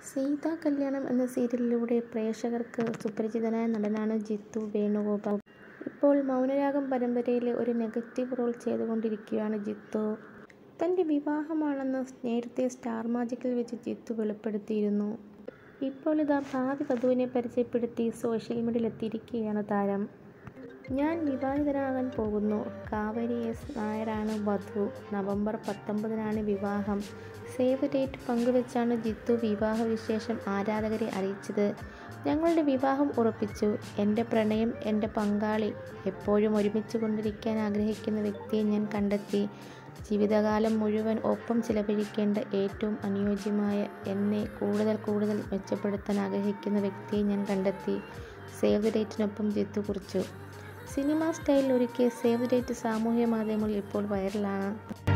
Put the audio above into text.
സീതാ കല്യാണം എന്ന സീരിയലിലൂടെ പ്രേക്ഷകർക്ക് സുപരിചിതനായ നടനാണ് ജിത്തു വേണുഗോപാൽ. ഇപ്പോൾ മൗനരാഗം പരമ്പരയിലെ ഒരു നെഗറ്റീവ് റോൾ ചെയ്തുകൊണ്ടിരിക്കുകയാണ് ജിത്തു. തൻ്റെ വിവാഹമാണെന്ന് നേരത്തെ സ്റ്റാർ മാജിക്കിൽ വെച്ച് ജിത്തു വെളിപ്പെടുത്തിയിരുന്നു. ഇപ്പോൾ ഇതാ ഭാവി വധുവിനെ പരിചയപ്പെടുത്തി സോഷ്യൽ മീഡിയയിൽ എത്തിയിരിക്കുകയാണ് താരം. ഞാൻ വിവാഹിതനാകാൻ പോകുന്നു. കാവേരി എസ് നായരാണ് വധു. നവംബർ 19-നാണ് വിവാഹം. സേവ് ദ ഡേറ്റ് പങ്കുവെച്ചാണ് ജിത്തു വിവാഹ വിശേഷം ആരാധകരെ അറിയിച്ചത്. ഞങ്ങളുടെ വിവാഹം ഉറപ്പിച്ചു. എൻ്റെ പ്രണയം, എൻ്റെ പങ്കാളി, എപ്പോഴും ഒരുമിച്ച് കൊണ്ടിരിക്കാൻ ആഗ്രഹിക്കുന്ന വ്യക്തിയെ ഞാൻ കണ്ടെത്തി. ജീവിതകാലം മുഴുവൻ ഒപ്പം ചിലവഴിക്കേണ്ട ഏറ്റവും അനുയോജ്യമായ, എന്നെ കൂടുതൽ മെച്ചപ്പെടുത്താൻ ആഗ്രഹിക്കുന്ന വ്യക്തിയെ ഞാൻ കണ്ടെത്തി. സേവ് ദ ഡേറ്റിനൊപ്പം ജിത്തു കുറിച്ചു. സിനിമാ സ്റ്റൈലിൽ ഒരുക്കിയ സേവ് ദ ഡേറ്റ് സാമൂഹ്യ മാധ്യമങ്ങളിൽ ഇപ്പോൾ വൈറലാണ്.